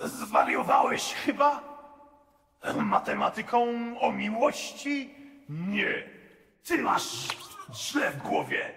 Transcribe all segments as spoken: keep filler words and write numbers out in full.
Zwariowałeś chyba? Matematyką o miłości? Nie. Ty masz źle w głowie.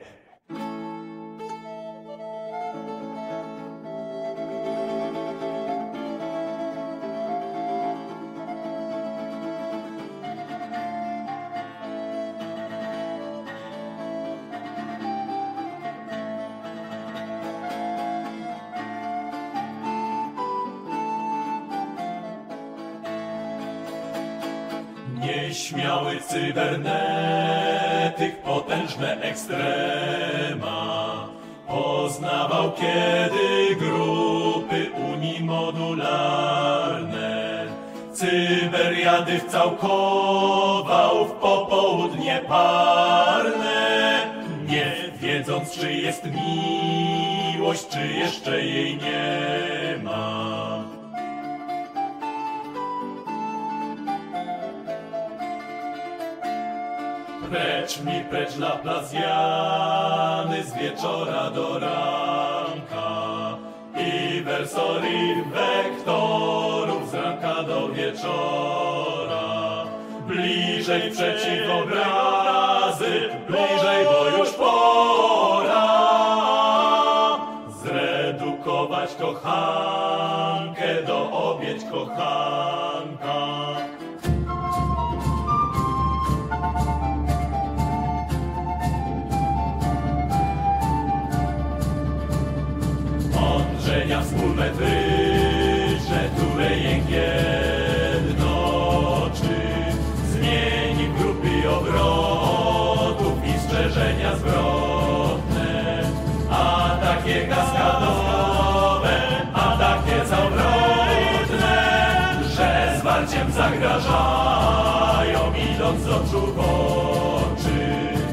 Nieśmiały cybernetyk, potężne ekstrema, poznawał kiedy grupy unimodularne. Cyberiady wcałkował w popołudnie parne, nie wiedząc, czy jest miłość, czy jeszcze jej nie ma. Precz mi, precz Laplazjany, z wieczora do ranka i wersori wektorów z ranka do wieczora. Bliżej przeciwobrazy, bliżej, bo już pora zredukować kochankę do obieć kochanka. Współmetryczne, które jęk jednoczy, zmieni grupy obrotów i strzeżenia zwrotne, a takie kaskadowe, a takie zawrotne, że zwarciem zagrażają, idąc z oczu w oczy.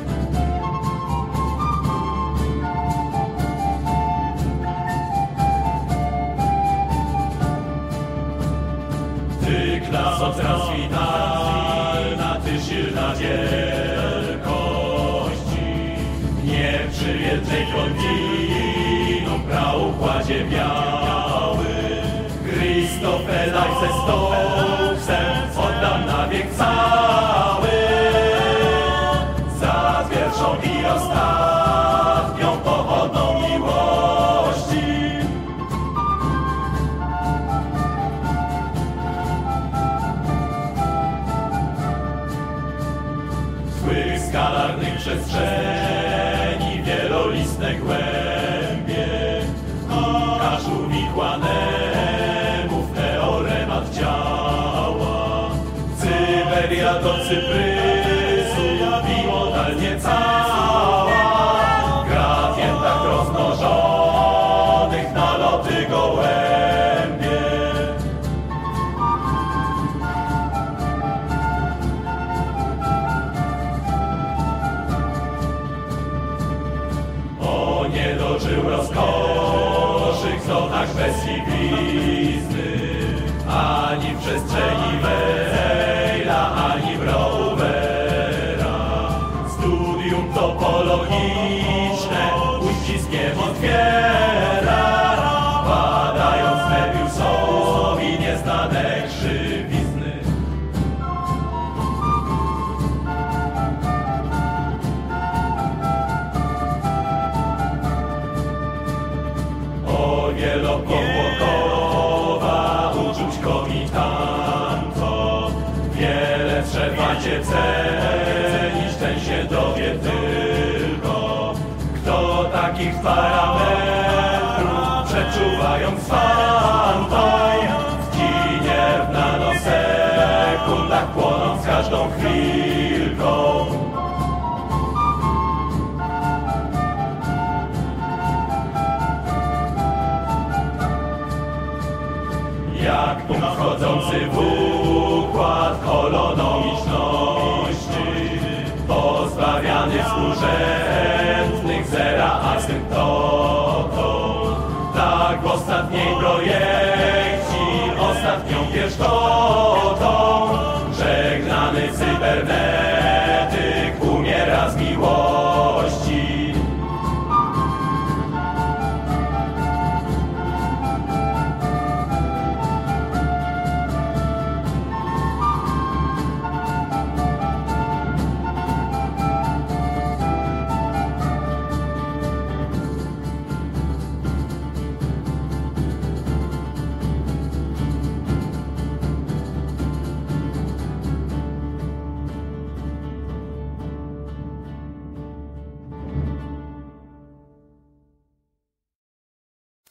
Ty klaso transfinalna, ty silna wielkości, nie przy wielkiej kontinuum praukładzie biały. Christofelach ze Stokesem oddam na wiek cały, za pierwszą i ostatnią pochodną miłości. Skalarnych przestrzeni, wielolistne głębie, Łukasz uwikłanemu w teoremat działa. Cyberia do Cyprysu i modalnie cała, gradientach rozmnożonych na loty gołębie. Nie dożył rozkoszy w zonach bez siwizny, ani w przestrzeni Wejla, ani w Rovera. Studium topologiczne uściskiem otwiera, badając Möbiusowi nieznane krzywizny. Wielopowłokowa uczuć komitanto, wiele trzeba cię cenić, ten się dowie tylko, kto takich parametrów przeczuwając fantom, ginie w nanosekundach, płonąc każdą chwilką. Jak punkt wchodzący w układ holonomiczności, pozbawiany współrzędnych zera asymptotą, tak w ostatniej projekcji ostatnią pierztą